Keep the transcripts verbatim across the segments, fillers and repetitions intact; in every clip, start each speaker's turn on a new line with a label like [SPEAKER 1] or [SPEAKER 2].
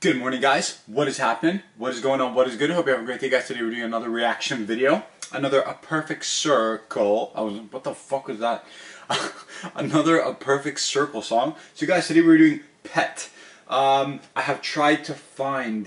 [SPEAKER 1] Good morning, guys. What is happening? What is going on? What is good? I hope you have a great day, guys. Today we're doing another reaction video. Another A Perfect Circle. I was, what the fuck was that? Another A Perfect Circle song. So guys, today we're doing Pet. Um, I have tried to find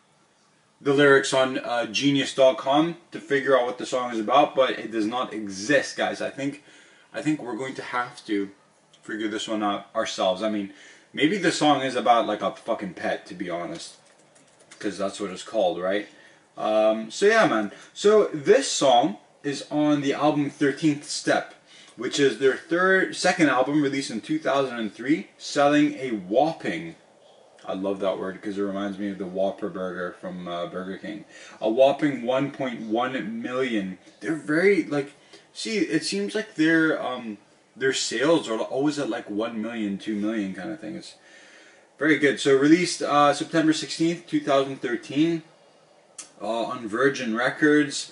[SPEAKER 1] the lyrics on uh, Genius dot com to figure out what the song is about, but it does not exist, guys. I think, I think we're going to have to figure this one out ourselves. I mean, maybe the song is about like a fucking pet, to be honest, because that's what it's called, right? Um, so yeah, man. So this song is on the album thirteenth Step, which is their third, second album released in two thousand three, selling a whopping, I love that word because it reminds me of the Whopper burger from uh, Burger King, a whopping one point one million. They're very, like, see, it seems like they're, um, their sales are always at like one million, two million kind of thing. It's very good. So released uh, September sixteenth, two thousand thirteen uh, on Virgin Records.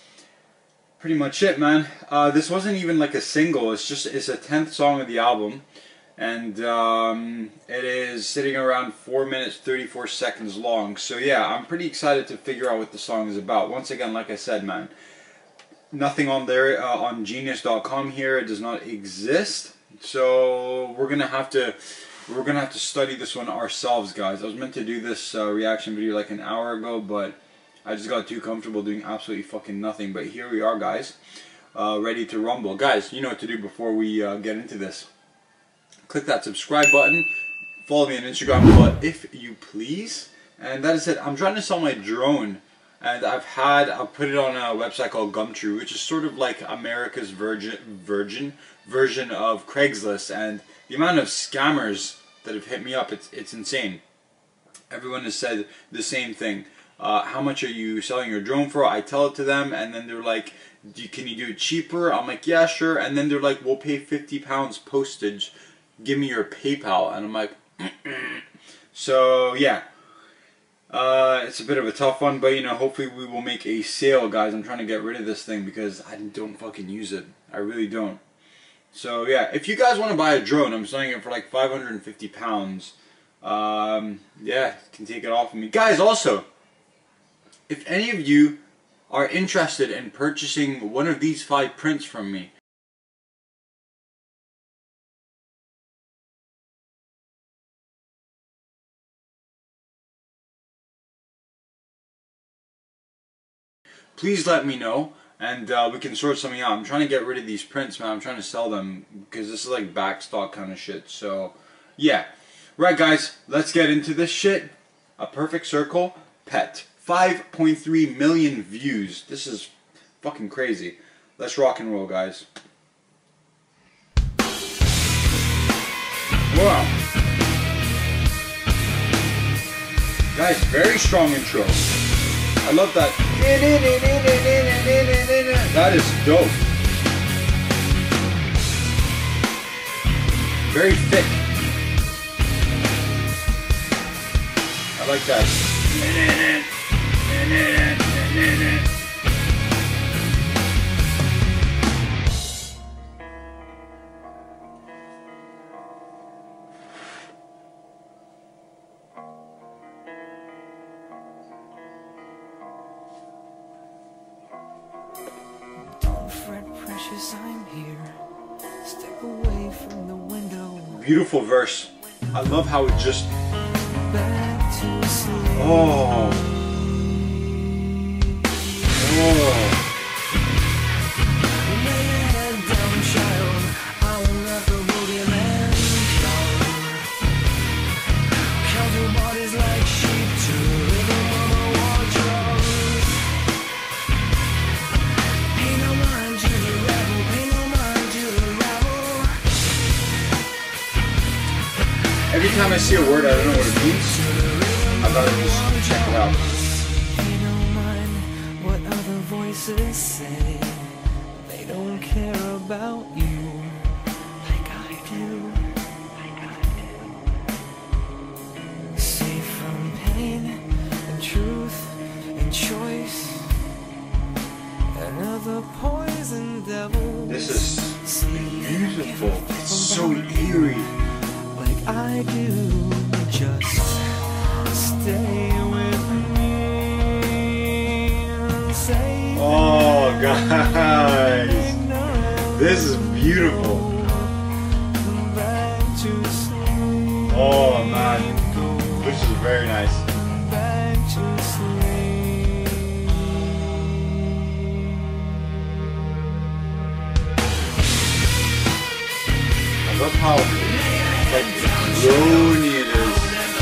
[SPEAKER 1] Pretty much it, man. Uh, this wasn't even like a single. It's just, it's a tenth song of the album. And um, it is sitting around four minutes, thirty-four seconds long. So yeah, I'm pretty excited to figure out what the song is about. Once again, like I said, man, nothing on there uh, on Genius dot com here. It does not exist, so we're gonna have to we're gonna have to study this one ourselves, guys. I was meant to do this uh, reaction video like an hour ago, but I just got too comfortable doing absolutely fucking nothing. But here we are, guys, uh, ready to rumble. Guys, you know what to do before we uh, get into this. Click that subscribe button. Follow me on Instagram, but if you please. And that is it. I'm trying to sell my drone. And I've had, I've put it on a website called Gumtree, which is sort of like America's virgin, virgin version of Craigslist. And the amount of scammers that have hit me up, it's, it's insane. Everyone has said the same thing. Uh, how much are you selling your drone for? I tell it to them, and then they're like, do you, can you do it cheaper? I'm like, yeah, sure. And then they're like, we'll pay fifty pounds postage. Give me your PayPal. And I'm like, mm-mm. So yeah. Uh, it's a bit of a tough one, but you know, hopefully we will make a sale, guys. I'm trying to get rid of this thing because I don't fucking use it. I really don't. So yeah, if you guys want to buy a drone, I'm selling it for like five hundred fifty pounds. Um, yeah, you can take it off of me. Guys, also, if any of you are interested in purchasing one of these five prints from me, please let me know, and uh, we can sort something out. I'm trying to get rid of these prints, man. I'm trying to sell them because this is like backstock kind of shit. So, yeah. Right, guys, let's get into this shit. A Perfect Circle, Pet. five point three million views. This is fucking crazy. Let's rock and roll, guys. Wow. Guys, very strong intro. I love that. That is dope. Very thick. I like that.
[SPEAKER 2] I'm here. Step away from the window.
[SPEAKER 1] Beautiful verse. I love how it just.
[SPEAKER 2] Back to sleep.
[SPEAKER 1] Oh. Oh.
[SPEAKER 2] Lay your head down, child. I will not the boogeyman down. Count your bodies like sheep to rhythm of a wardrobe. Pay no mind to the rebel. Pay no mind to the rebel.
[SPEAKER 1] Every time I see a word, I don't know what it means. I gotta just check it out.
[SPEAKER 2] Pay no mind what other voices say. They don't care about you like I do. Like I do. Safe from pain and truth and choice. Another poison devil.
[SPEAKER 1] This is beautiful. It's so eerie.
[SPEAKER 2] Like I do. Just stay.
[SPEAKER 1] Oh, guys, this is beautiful. Oh man, this is very nice. I love how like drony it is.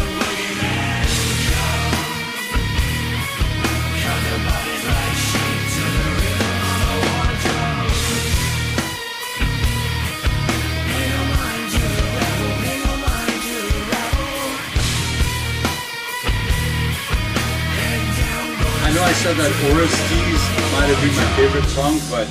[SPEAKER 1] I know I said that Orestes might have been my favorite song, but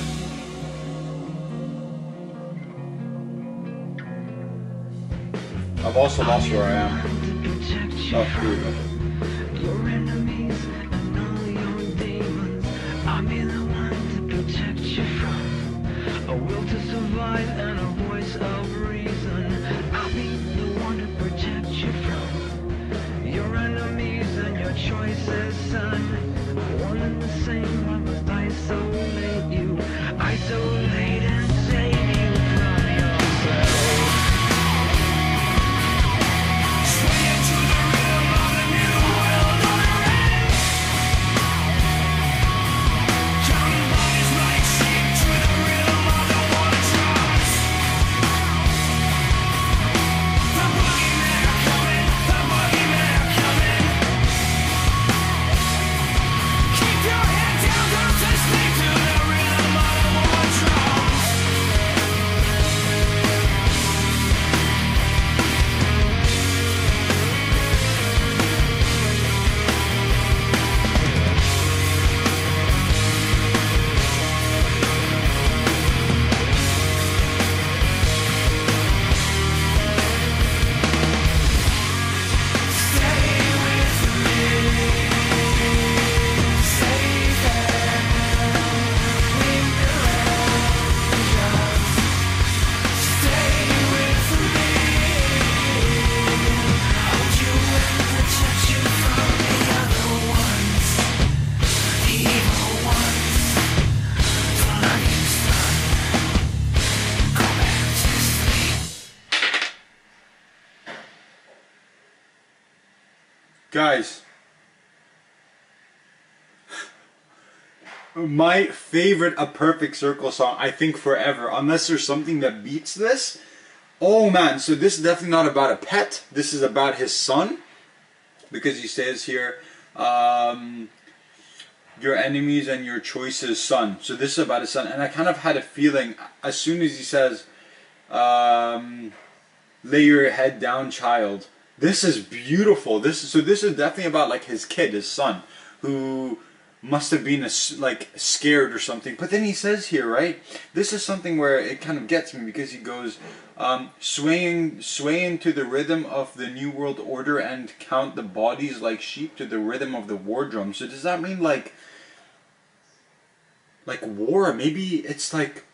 [SPEAKER 1] I've also lost where I am. Oh, here we go.
[SPEAKER 2] Your enemies and all your demons, I'll be the one to protect you from a will to survive and a voice of reason. I'll be the one to protect you from your enemies and your choices, son. One and the same, I must isolate you, isolate and save you from yourself.
[SPEAKER 1] Guys, my favorite A Perfect Circle song, I think forever, unless there's something that beats this. Oh man, so this is definitely not about a pet, this is about his son, because he says here, um, your enemies and your choices, son. So this is about his son, and I kind of had a feeling, as soon as he says, um, lay your head down, child. This is beautiful. This is, so this is definitely about like his kid, his son, who must have been a, like scared or something. But then he says here, right? This is something where it kind of gets me, because he goes, um, swaying, swaying to the rhythm of the New World Order and count the bodies like sheep to the rhythm of the war drum. So does that mean like, like war? Maybe it's like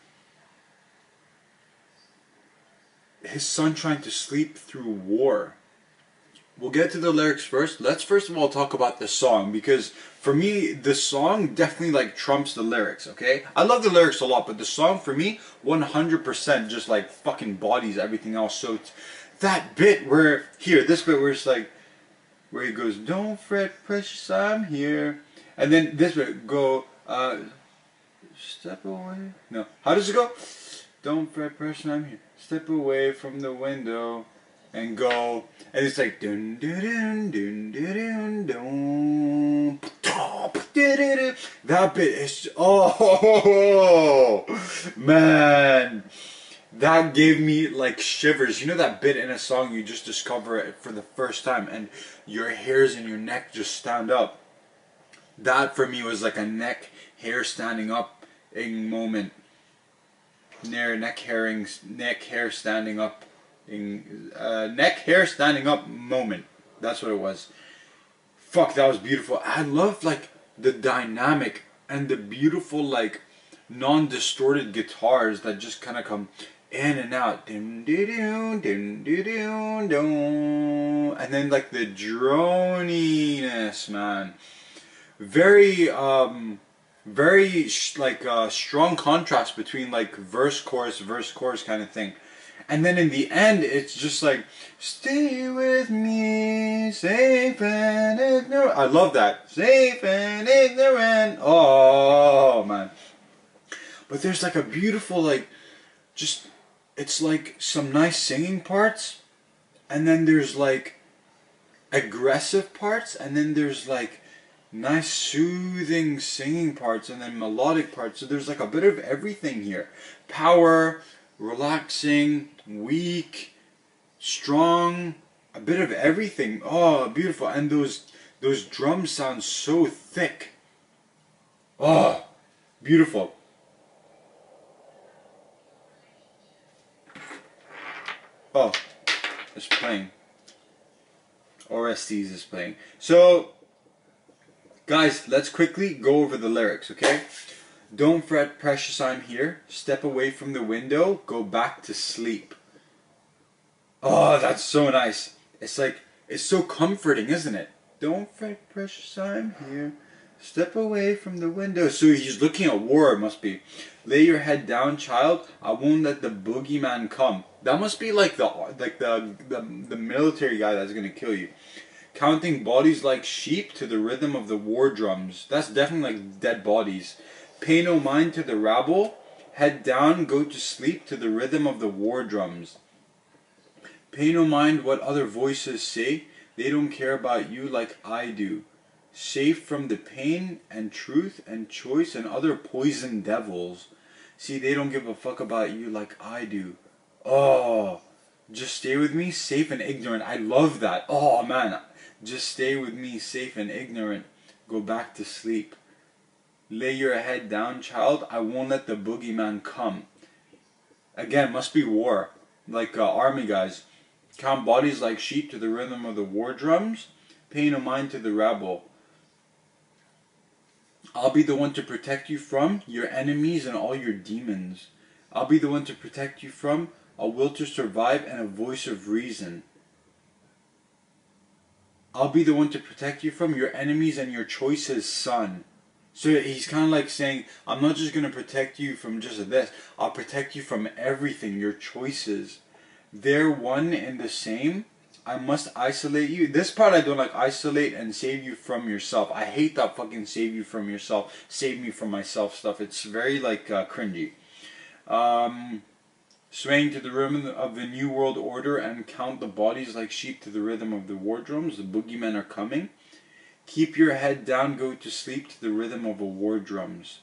[SPEAKER 1] his son trying to sleep through war. We'll get to the lyrics first. Let's first of all talk about the song, because for me, the song definitely like trumps the lyrics, okay? I love the lyrics a lot, but the song for me, one hundred percent just like fucking bodies everything else. So it's that bit where, here, this bit where it's like, where he goes, don't fret, precious, I'm here. And then this bit, go, uh, step away. No, how does it go? Don't fret, precious, I'm here. Step away from the window. And go, and it's like dun dun dun dun dun dun dun. That bit is, oh man, that gave me like shivers. You know that bit in a song you just discover it for the first time, and your hairs in your neck just stand up. That for me was like a neck hair standing up in moment. Near neck hairings, neck hair standing up. In, uh, neck hair standing up moment. That's what it was. Fuck, that was beautiful. I love like the dynamic and the beautiful like non-distorted guitars that just kind of come in and out, dun, dun, dun, dun, dun, dun, dun. And then like the droniness, man. Very, um, very sh like uh, strong contrast between like verse, chorus, verse, chorus kind of thing. And then in the end, it's just like, stay with me, safe and ignorant. I love that. Safe and ignorant. Oh, man. But there's like a beautiful, like, just, it's like some nice singing parts. And then there's like aggressive parts. And then there's like nice soothing singing parts. And then melodic parts. So there's like a bit of everything here. Power, relaxing, weak, strong, a bit of everything. Oh, beautiful. And those those drums sound so thick. Oh, beautiful. Oh, it's playing. O S Ts is playing. So, guys, let's quickly go over the lyrics, okay? Don't fret, precious, I'm here. Step away from the window. Go back to sleep. Oh, that's so nice. It's like, it's so comforting, isn't it? Don't fret, precious, I'm here. Step away from the window. So he's looking at war, it must be. Lay your head down, child. I won't let the boogeyman come. That must be like the like the the, the military guy that's gonna kill you. Counting bodies like sheep to the rhythm of the war drums. That's definitely like dead bodies. Pay no mind to the rabble. Head down, go to sleep to the rhythm of the war drums. Pay no mind what other voices say. They don't care about you like I do. Safe from the pain and truth and choice and other poison devils. See, they don't give a fuck about you like I do. Oh, just stay with me, safe and ignorant. I love that. Oh, man. Just stay with me, safe and ignorant. Go back to sleep. Lay your head down, child. I won't let the boogeyman come. Again, must be war. Like uh, army guys. Count bodies like sheep to the rhythm of the war drums. Pay no mind to the rabble. I'll be the one to protect you from your enemies and all your demons. I'll be the one to protect you from a will to survive and a voice of reason. I'll be the one to protect you from your enemies and your choices, son. So he's kind of like saying, I'm not just going to protect you from just this. I'll protect you from everything, your choices. They're one and the same. I must isolate you. This part I don't like. Isolate and save you from yourself. I hate that fucking save you from yourself, save me from myself stuff. It's very like uh, cringy. Um, swaying to the rhythm of the new world order and count the bodies like sheep to the rhythm of the war drums. The boogeymen are coming. Keep your head down, go to sleep to the rhythm of the war drums.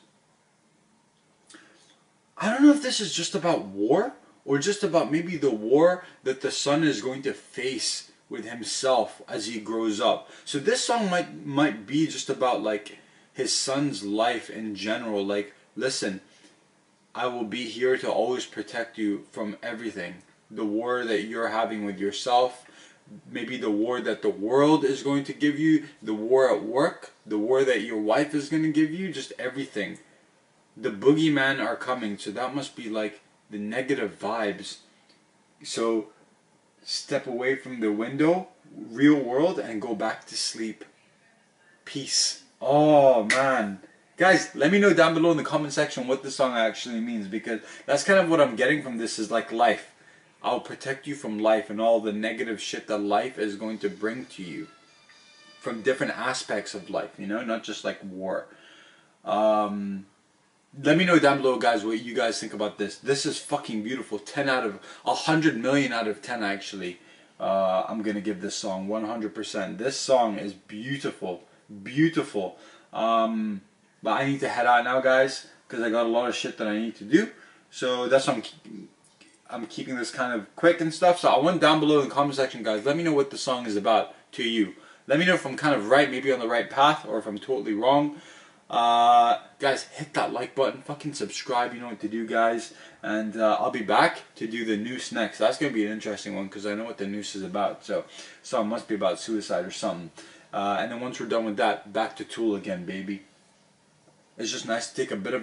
[SPEAKER 1] I don't know if this is just about war or just about maybe the war that the son is going to face with himself as he grows up. So this song might might be just about like his son's life in general. Like, listen, I will be here to always protect you from everything. The war that you're having with yourself, maybe the war that the world is going to give you, the war at work, the war that your wife is going to give you, just everything. The boogeyman are coming, so that must be like the negative vibes. So step away from the window, real world, and go back to sleep. Peace. Oh man. Guys, let me know down below in the comment section what this song actually means, because that's kind of what I'm getting from this, is like life. I'll protect you from life and all the negative shit that life is going to bring to you. From different aspects of life, you know, not just like war. Um, let me know down below, guys, what you guys think about this. This is fucking beautiful. ten out of, one hundred million out of ten actually. Uh, I'm going to give this song one hundred percent. This song is beautiful. Beautiful. Um, but I need to head out now, guys, because I got a lot of shit that I need to do. So that's why I'm I'm keeping this kind of quick and stuff. So I want down below in the comment section, guys, let me know what the song is about to you. Let me know if I'm kind of right, maybe on the right path, or if I'm totally wrong. Uh, guys, hit that like button, fucking subscribe, you know what to do, guys. And uh, I'll be back to do the noose next. That's going to be an interesting one, because I know what the noose is about. So, song must be about suicide or something. Uh, and then once we're done with that, back to Tool again, baby. It's just nice to take a bit of a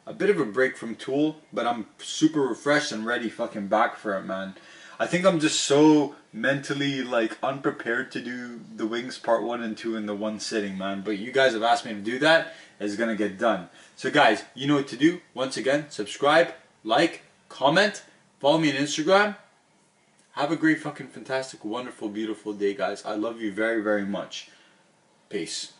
[SPEAKER 1] a bit of a break from Tool, but I'm super refreshed and ready fucking back for it, man. I think I'm just so mentally like unprepared to do the Wings part one and two in the one sitting, man. But you guys have asked me to do that. It's gonna get done. So guys, you know what to do. Once again, subscribe, like, comment, follow me on Instagram. Have a great fucking fantastic, wonderful, beautiful day, guys. I love you very, very much. Peace.